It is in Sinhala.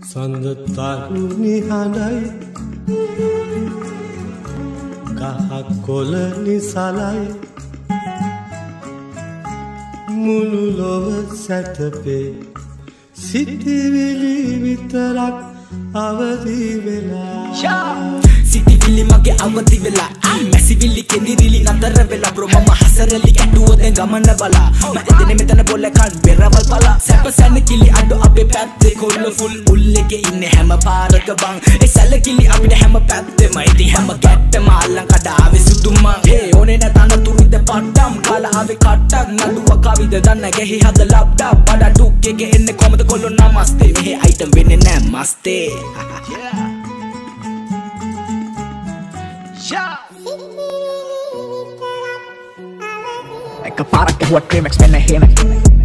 සඳ තරුණි හඬයි ගහක් කොළ නිසලයි මුළු ලොව සැතපේ සිටිවිලි විතරක් අවදි වෙලා සිටිවිලි මගේ අවදි වෙලා මැසිවිලි කෙඳිරිලි නතර වෙලා බ්‍රෝ මම හසරලි කැටුව දැන් ගමන බලා මම එතන මෙතන බොල්ල කන් බෙරවල් පලා සැපසැන කිලි අඩු අපේ පැත්තේ කොල්ල ෆුල් උල්ලෙගේ ඉන්නේ හැම පාරක බං ඒ සැලකිලි අපිට හැම පැත්තෙම ඉතින් හැම ගැට්ටම අල්ලන් කඩාවේ සුදුම ඒ ඕනේ නැතන තුරුද පට්ටම් කාලා ආවේ කට්ටක් නඩුව කවිද දන්න ගෙහි හද ලප්ටප් බඩ ටුක් එකේ එන්නේ කොමද කොල්ලෝ නමස්තේ මෙහි අයිටම් වෙන්නේ නෑ මස්තේ එක පාරක් ඇහුවත් ක්ලේමැක්ස් මෙන්න හේන